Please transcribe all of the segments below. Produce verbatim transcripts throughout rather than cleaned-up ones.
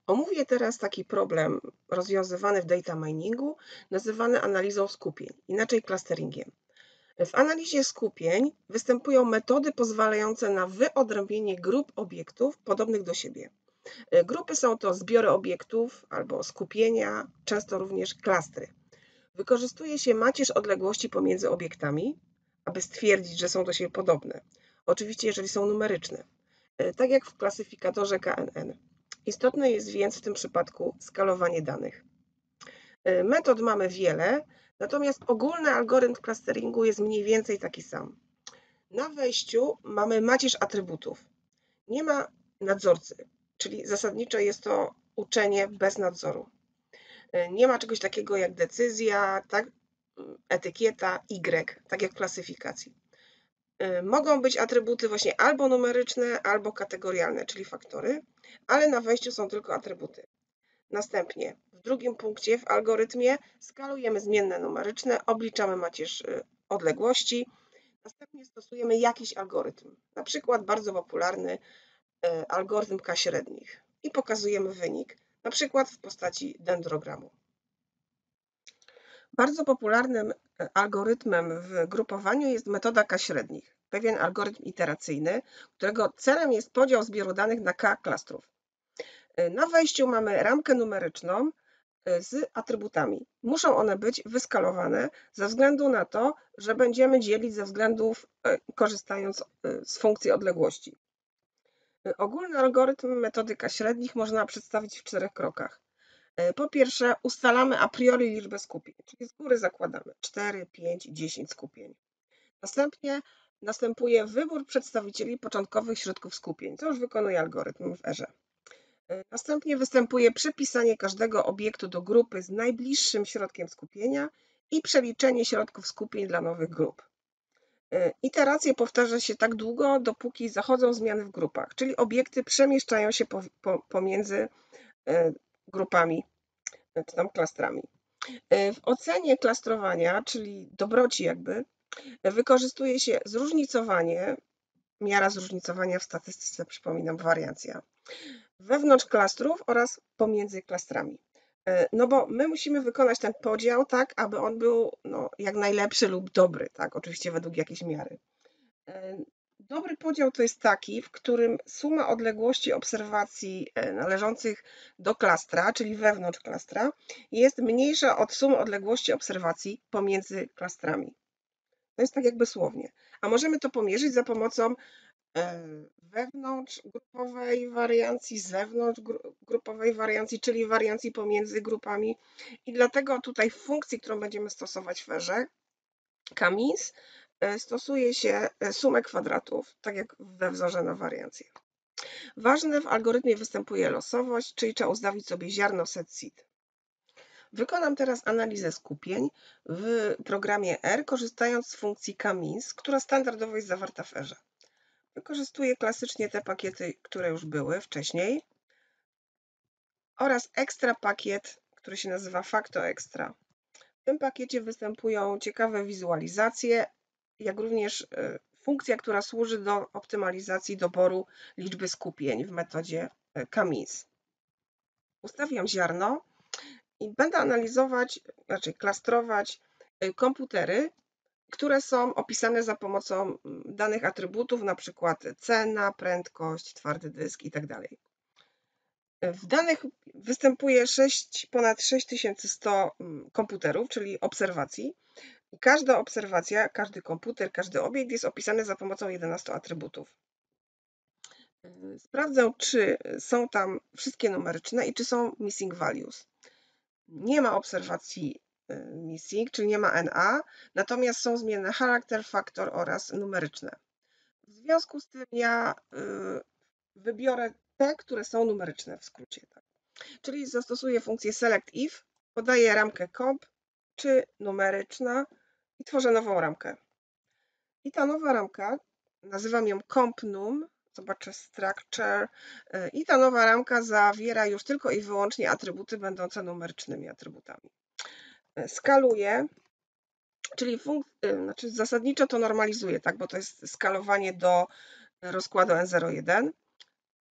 Omówię teraz taki problem rozwiązywany w data miningu, nazywany analizą skupień, inaczej clusteringiem. W analizie skupień występują metody pozwalające na wyodrębnienie grup obiektów podobnych do siebie. Grupy są to zbiory obiektów albo skupienia, często również klastry. Wykorzystuje się macierz odległości pomiędzy obiektami, aby stwierdzić, że są do siebie podobne. Oczywiście, jeżeli są numeryczne, tak jak w klasyfikatorze K N N. Istotne jest więc w tym przypadku skalowanie danych. Metod mamy wiele, natomiast ogólny algorytm clusteringu jest mniej więcej taki sam. Na wejściu mamy macierz atrybutów. Nie ma nadzorcy, czyli zasadniczo jest to uczenie bez nadzoru. Nie ma czegoś takiego jak decyzja, tak, etykieta Y, tak jak w klasyfikacji. Mogą być atrybuty właśnie albo numeryczne, albo kategorialne, czyli faktory, ale na wejściu są tylko atrybuty. Następnie w drugim punkcie w algorytmie skalujemy zmienne numeryczne, obliczamy macierz odległości, następnie stosujemy jakiś algorytm, na przykład bardzo popularny algorytm K średnich i pokazujemy wynik, na przykład w postaci dendrogramu. Bardzo popularnym algorytmem w grupowaniu jest metoda K średnich, pewien algorytm iteracyjny, którego celem jest podział zbioru danych na K klastrów. Na wejściu mamy ramkę numeryczną z atrybutami. Muszą one być wyskalowane ze względu na to, że będziemy dzielić ze względów korzystając z funkcji odległości. Ogólny algorytm metody K średnich można przedstawić w czterech krokach. Po pierwsze, ustalamy a priori liczbę skupień, czyli z góry zakładamy cztery, pięć, dziesięć skupień. Następnie następuje wybór przedstawicieli początkowych środków skupień, co już wykonuje algorytm w erze. Następnie występuje przypisanie każdego obiektu do grupy z najbliższym środkiem skupienia i przeliczenie środków skupień dla nowych grup. Iteracje powtarza się tak długo, dopóki zachodzą zmiany w grupach, czyli obiekty przemieszczają się po, po, pomiędzy grupami, czy tam klastrami. W ocenie klastrowania, czyli dobroci jakby, wykorzystuje się zróżnicowanie, miara zróżnicowania w statystyce, przypominam, wariancja, wewnątrz klastrów oraz pomiędzy klastrami. No bo my musimy wykonać ten podział tak, aby on był no, jak najlepszy lub dobry, tak, oczywiście według jakiejś miary. Dobry podział to jest taki, w którym suma odległości obserwacji należących do klastra, czyli wewnątrz klastra, jest mniejsza od sumy odległości obserwacji pomiędzy klastrami. To jest tak jakby słownie. A możemy to pomierzyć za pomocą wewnątrz grupowej wariancji, zewnątrz grupowej wariancji, czyli wariancji pomiędzy grupami. I dlatego tutaj w funkcji, którą będziemy stosować w erze, K-means, stosuje się sumę kwadratów, tak jak we wzorze na wariancję. Ważne w algorytmie występuje losowość, czyli trzeba ustawić sobie ziarno set seed. Wykonam teraz analizę skupień w programie R, korzystając z funkcji K-means, która standardowo jest zawarta w erze. Wykorzystuję klasycznie te pakiety, które już były wcześniej, oraz extra pakiet, który się nazywa Facto Extra. W tym pakiecie występują ciekawe wizualizacje, jak również funkcja, która służy do optymalizacji doboru liczby skupień w metodzie K-means. Ustawiam ziarno i będę analizować, znaczy klastrować komputery, które są opisane za pomocą danych atrybutów, na przykład cena, prędkość, twardy dysk itd. W danych występuje sześć, ponad sześć tysięcy sto komputerów, czyli obserwacji. Każda obserwacja, każdy komputer, każdy obiekt jest opisany za pomocą jedenastu atrybutów. Sprawdzę, czy są tam wszystkie numeryczne i czy są missing values. Nie ma obserwacji missing, czyli nie ma N A, natomiast są zmienne charakter, faktor oraz numeryczne. W związku z tym ja wybiorę te, które są numeryczne w skrócie. Tak. Czyli zastosuję funkcję select if, podaję ramkę comp czy numeryczna i tworzę nową ramkę. I ta nowa ramka, nazywam ją comp num, zobaczę structure, i ta nowa ramka zawiera już tylko i wyłącznie atrybuty będące numerycznymi atrybutami. Skaluję, czyli funk- znaczy zasadniczo to normalizuję, tak, bo to jest skalowanie do rozkładu N zero jeden.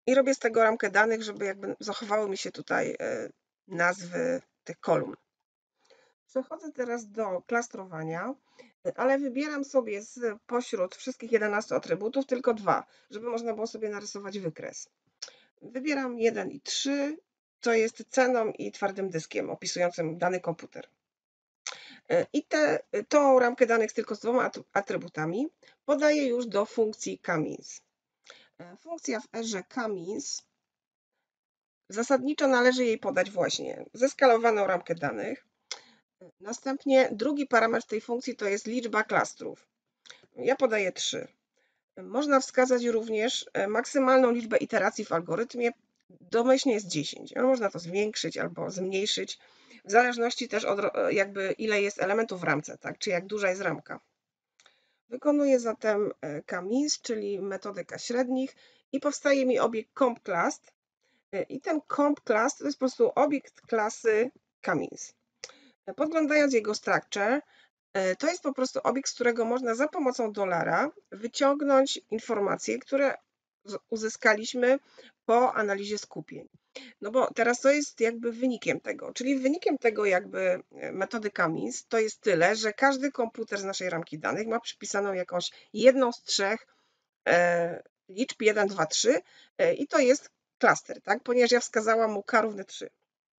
i robię z tego ramkę danych, żeby jakby zachowały mi się tutaj nazwy tych kolumn. Przechodzę teraz do klastrowania, ale wybieram sobie z pośród wszystkich jedenastu atrybutów tylko dwa, żeby można było sobie narysować wykres. Wybieram jeden i trzy, to jest ceną i twardym dyskiem opisującym dany komputer. I te, tą ramkę danych tylko z dwoma atrybutami podaję już do funkcji Kamins. Funkcja w erze Kamins, zasadniczo należy jej podać właśnie zeskalowaną ramkę danych. Następnie drugi parametr tej funkcji to jest liczba klastrów. Ja podaję trzy. Można wskazać również maksymalną liczbę iteracji w algorytmie, domyślnie jest dziesięć. Można to zwiększyć albo zmniejszyć, w zależności też od jakby ile jest elementów w ramce, tak? Czy jak duża jest ramka. Wykonuję zatem Kamins, czyli metodyka średnich i powstaje mi obiekt CompClass. I ten CompClass to jest po prostu obiekt klasy Kamins. Podglądając jego structure, to jest po prostu obiekt, z którego można za pomocą dolara wyciągnąć informacje, które uzyskaliśmy po analizie skupień. No bo teraz to jest jakby wynikiem tego, czyli wynikiem tego jakby metody Kamins to jest tyle, że każdy komputer z naszej ramki danych ma przypisaną jakąś jedną z trzech e, liczb jeden, dwa, trzy e, i to jest klaster, tak? Ponieważ ja wskazałam mu k równy trzy.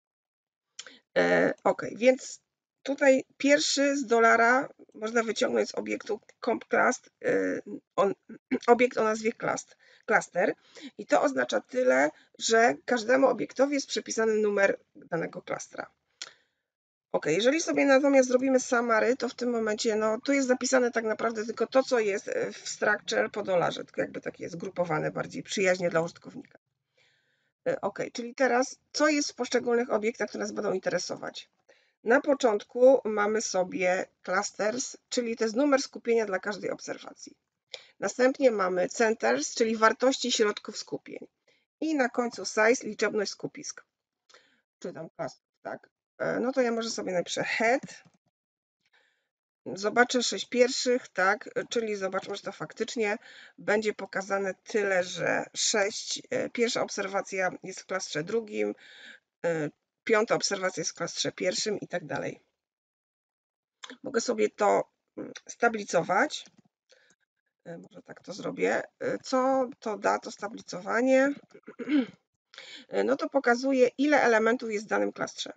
E, ok, więc tutaj pierwszy z dolara można wyciągnąć z obiektu CompClass on, obiekt o nazwie cluster i to oznacza tyle, że każdemu obiektowi jest przypisany numer danego klastra. Ok, jeżeli sobie natomiast zrobimy summary, to w tym momencie no, tu jest zapisane tak naprawdę tylko to, co jest w structure po dolarze, tylko jakby takie jest zgrupowane bardziej przyjaźnie dla użytkownika. Ok, czyli teraz co jest w poszczególnych obiektach, które nas będą interesować? Na początku mamy sobie clusters, czyli to jest numer skupienia dla każdej obserwacji. Następnie mamy centers, czyli wartości środków skupień. I na końcu size, liczebność skupisk. Czy tam clusters, tak. No to ja może sobie napiszę head. Zobaczę sześć pierwszych, tak, czyli zobaczmy, że to faktycznie będzie pokazane tyle, że sześć, pierwsza obserwacja jest w klastrze drugim, piąta obserwacja jest w klastrze pierwszym i tak dalej. Mogę sobie to stablicować. Może tak to zrobię. Co to da to stablicowanie? No to pokazuje, ile elementów jest w danym klastrze.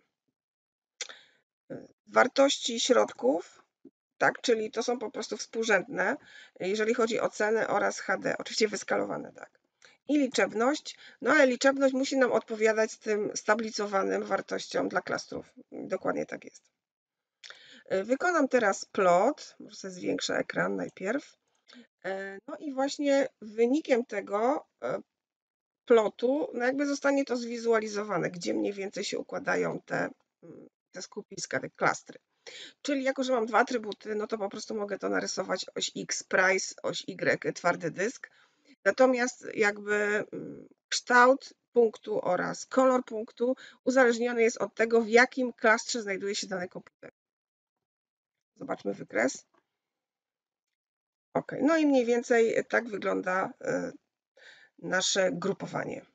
Wartości środków, tak, czyli to są po prostu współrzędne, jeżeli chodzi o cenę oraz H D, oczywiście wyskalowane, tak. I liczebność, no ale liczebność musi nam odpowiadać tym stablicowanym wartościom dla klastrów. Dokładnie tak jest. Wykonam teraz plot, może sobie zwiększę ekran najpierw. No i właśnie wynikiem tego plotu, no jakby zostanie to zwizualizowane, gdzie mniej więcej się układają te, te skupiska, te klastry. Czyli jako, że mam dwa atrybuty, no to po prostu mogę to narysować oś X price, oś Y twardy dysk. Natomiast jakby kształt punktu oraz kolor punktu uzależniony jest od tego, w jakim klastrze znajduje się dany komputer. Zobaczmy wykres. Ok, no i mniej więcej tak wygląda nasze grupowanie.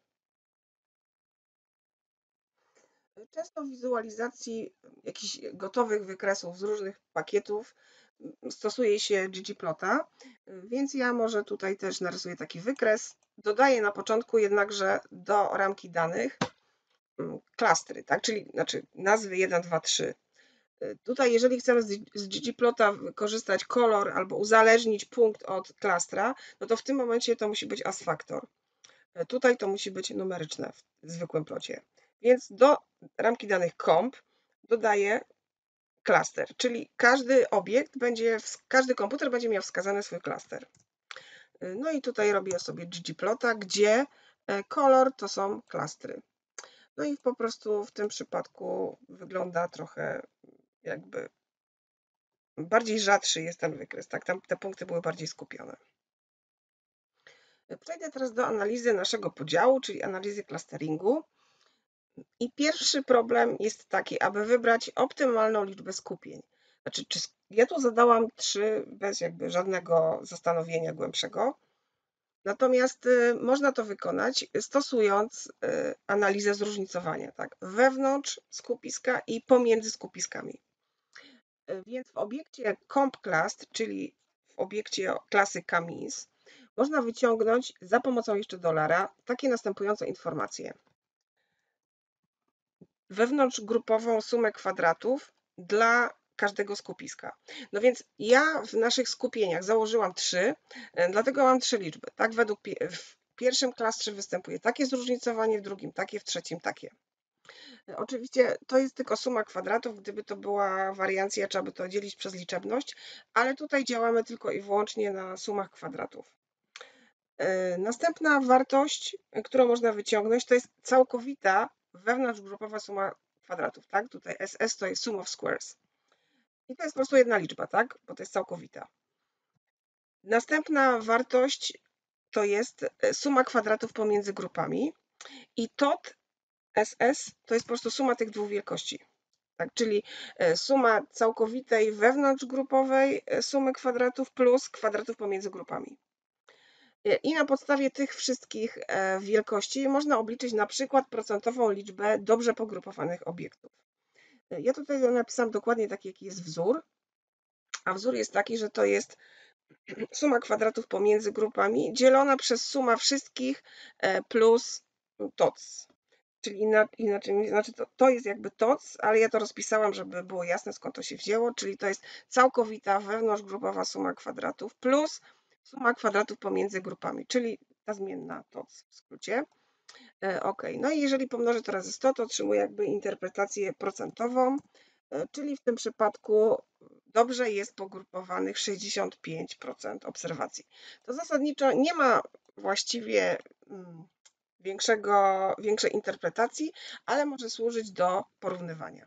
Często w wizualizacji jakichś gotowych wykresów z różnych pakietów stosuje się ggplota, więc ja może tutaj też narysuję taki wykres. Dodaję na początku jednakże do ramki danych klastry, tak? Czyli znaczy nazwy jeden, dwa, trzy. Tutaj jeżeli chcemy z ggplota wykorzystać kolor albo uzależnić punkt od klastra, no to w tym momencie to musi być as factor. Tutaj to musi być numeryczne w zwykłym plocie. Więc do ramki danych comp dodaję klaster, czyli każdy obiekt będzie, każdy komputer będzie miał wskazany swój klaster. No i tutaj robię sobie ggplota, gdzie kolor to są klastry. No i po prostu w tym przypadku wygląda trochę jakby bardziej rzadszy jest ten wykres, tak? Tam te punkty były bardziej skupione. Przejdę teraz do analizy naszego podziału, czyli analizy clusteringu. I pierwszy problem jest taki, aby wybrać optymalną liczbę skupień. Znaczy, czy ja tu zadałam trzy bez jakby żadnego zastanowienia głębszego. Natomiast y, można to wykonać stosując y, analizę zróżnicowania, tak, wewnątrz skupiska i pomiędzy skupiskami. Y, Więc w obiekcie CompClast, czyli w obiekcie klasy CAMIS, można wyciągnąć za pomocą jeszcze dolara takie następujące informacje. Wewnątrzgrupową sumę kwadratów dla każdego skupiska. No więc ja w naszych skupieniach założyłam trzy, dlatego mam trzy liczby. Tak, według w pierwszym klastrze występuje takie zróżnicowanie, w drugim takie, w trzecim takie. Oczywiście to jest tylko suma kwadratów, gdyby to była wariancja, trzeba by to dzielić przez liczebność, ale tutaj działamy tylko i wyłącznie na sumach kwadratów. Następna wartość, którą można wyciągnąć, to jest całkowita wewnątrzgrupowa suma kwadratów, tak? Tutaj S S to jest sum of squares. I to jest po prostu jedna liczba, tak? Bo to jest całkowita. Następna wartość to jest suma kwadratów pomiędzy grupami i tot S S to jest po prostu suma tych dwóch wielkości. Tak, czyli suma całkowitej wewnątrzgrupowej sumy kwadratów plus kwadratów pomiędzy grupami. I na podstawie tych wszystkich wielkości można obliczyć na przykład procentową liczbę dobrze pogrupowanych obiektów. Ja tutaj napisałam dokładnie taki, jaki jest wzór, a wzór jest taki, że to jest suma kwadratów pomiędzy grupami dzielona przez suma wszystkich plus tots. Czyli inaczej, znaczy to, to jest jakby tots, ale ja to rozpisałam, żeby było jasne, skąd to się wzięło, czyli to jest całkowita wewnątrzgrupowa suma kwadratów plus suma kwadratów pomiędzy grupami, czyli ta zmienna tots w skrócie. Ok, no i jeżeli pomnożę to razy sto, to otrzymuję jakby interpretację procentową, czyli w tym przypadku dobrze jest pogrupowanych sześćdziesiąt pięć procent obserwacji. To zasadniczo nie ma właściwie większego, większej interpretacji, ale może służyć do porównywania.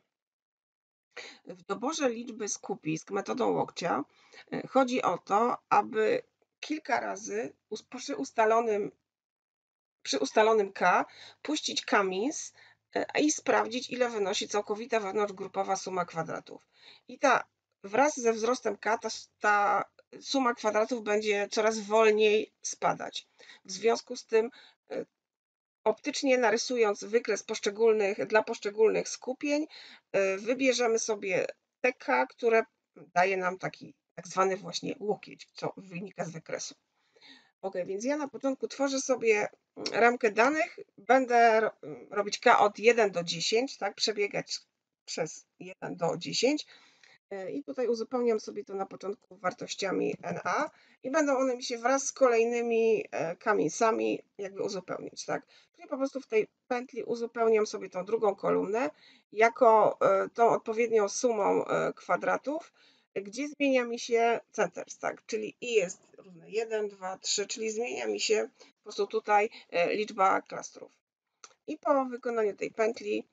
W doborze liczby skupisk metodą łokcia chodzi o to, aby kilka razy przy ustalonym, przy ustalonym K puścić CAMIS i sprawdzić, ile wynosi całkowita wewnątrzgrupowa suma kwadratów. I ta wraz ze wzrostem K ta, ta suma kwadratów będzie coraz wolniej spadać. W związku z tym optycznie narysując wykres poszczególnych, dla poszczególnych skupień, wybierzemy sobie te K, które daje nam taki tak zwany właśnie łokieć, co wynika z wykresu. Ok, więc ja na początku tworzę sobie ramkę danych, będę robić K od jeden do dziesięciu, tak, przebiegać przez jeden do dziesięciu i tutaj uzupełniam sobie to na początku wartościami N A i będą one mi się wraz z kolejnymi kamieniami jakby uzupełnić, tak. Czyli po prostu w tej pętli uzupełniam sobie tą drugą kolumnę jako tą odpowiednią sumą kwadratów, gdzie zmienia mi się centers, tak, czyli i jest równe jeden, dwa, trzy, czyli zmienia mi się po prostu tutaj liczba klastrów. I po wykonaniu tej pętli,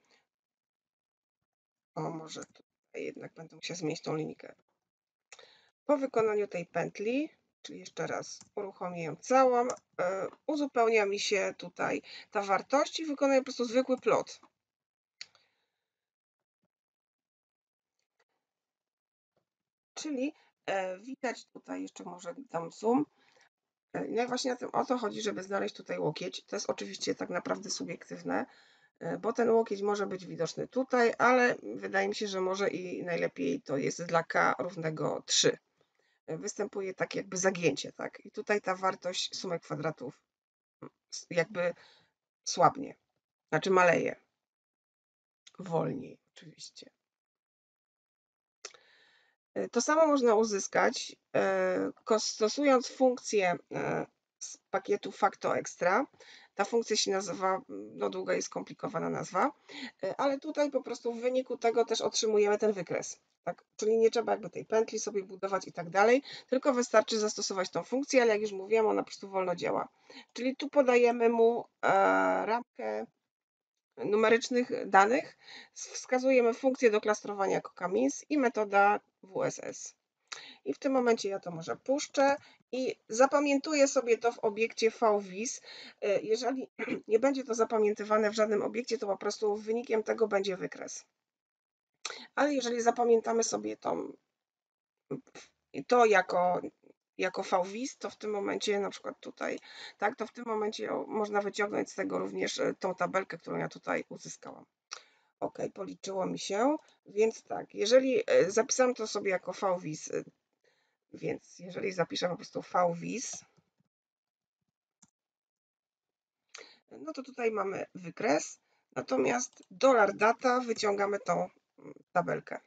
o może tutaj jednak będę musiała zmienić tą linijkę. Po wykonaniu tej pętli, czyli jeszcze raz uruchomię ją całą, uzupełnia mi się tutaj ta wartość i wykonuję po prostu zwykły plot. Czyli widać tutaj, jeszcze może dam zoom. No i właśnie na tym o to chodzi, żeby znaleźć tutaj łokieć. To jest oczywiście tak naprawdę subiektywne, bo ten łokieć może być widoczny tutaj, ale wydaje mi się, że może i najlepiej to jest dla K równego trzy. Występuje tak jakby zagięcie, tak? I tutaj ta wartość sumy kwadratów jakby słabnie, znaczy maleje. Wolniej oczywiście. To samo można uzyskać stosując funkcję z pakietu FactoExtra. Ta funkcja się nazywa, no długa i skomplikowana nazwa, ale tutaj po prostu w wyniku tego też otrzymujemy ten wykres. Tak? Czyli nie trzeba jakby tej pętli sobie budować i tak dalej, tylko wystarczy zastosować tą funkcję, ale jak już mówiłam, ona po prostu wolno działa. Czyli tu podajemy mu ramkę numerycznych danych, wskazujemy funkcję do klastrowania jako CAMIS i metoda W S S. I w tym momencie ja to może puszczę i zapamiętuję sobie to w obiekcie V W I S. Jeżeli nie będzie to zapamiętywane w żadnym obiekcie, to po prostu wynikiem tego będzie wykres. Ale jeżeli zapamiętamy sobie to, to jako jako V-vis, to w tym momencie, na przykład tutaj, tak, to w tym momencie można wyciągnąć z tego również tą tabelkę, którą ja tutaj uzyskałam. Ok, policzyło mi się, więc tak, jeżeli zapisałam to sobie jako V-vis, więc jeżeli zapiszę po prostu V-vis, no to tutaj mamy wykres, natomiast dolar data wyciągamy tą tabelkę.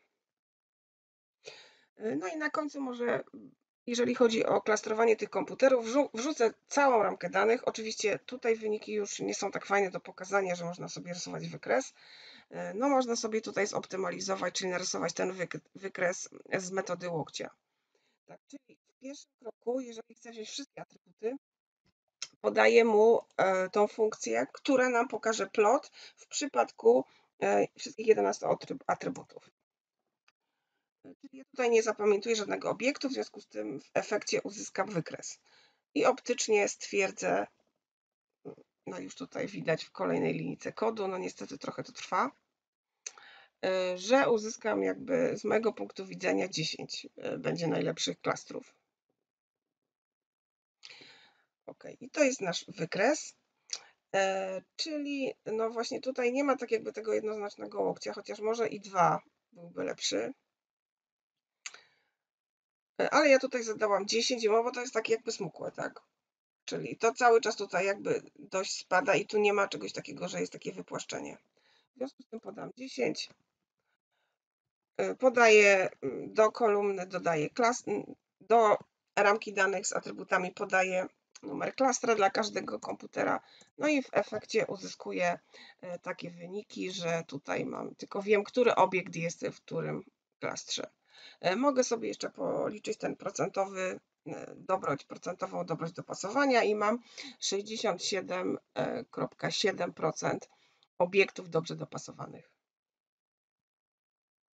No i na końcu może, jeżeli chodzi o klastrowanie tych komputerów, wrzucę całą ramkę danych. Oczywiście tutaj wyniki już nie są tak fajne do pokazania, że można sobie rysować wykres. No można sobie tutaj zoptymalizować, czyli narysować ten wykres z metody łokcia. Tak, czyli w pierwszym kroku, jeżeli chcę wziąć wszystkie atrybuty, podaję mu tą funkcję, która nam pokaże plot w przypadku wszystkich jedenastu atrybutów. Czyli ja tutaj nie zapamiętuję żadnego obiektu, w związku z tym w efekcie uzyskam wykres. I optycznie stwierdzę, no już tutaj widać w kolejnej linijce kodu, no niestety trochę to trwa, że uzyskam jakby z mojego punktu widzenia dziesięć będzie najlepszych klastrów. Ok, i to jest nasz wykres, e, czyli no właśnie tutaj nie ma tak jakby tego jednoznacznego łokcia, chociaż może i dwa byłby lepszy. Ale ja tutaj zadałam dziesięć, bo to jest takie jakby smukłe, tak? Czyli to cały czas tutaj jakby dość spada i tu nie ma czegoś takiego, że jest takie wypłaszczenie. W związku z tym podam dziesięć. Podaję do kolumny, dodaję klas, do ramki danych z atrybutami podaję numer klastra dla każdego komputera. No i w efekcie uzyskuję takie wyniki, że tutaj mam, tylko wiem, który obiekt jest w którym klastrze. Mogę sobie jeszcze policzyć ten procentowy dobroć, procentową dobroć dopasowania i mam sześćdziesiąt siedem przecinek siedem procent obiektów dobrze dopasowanych.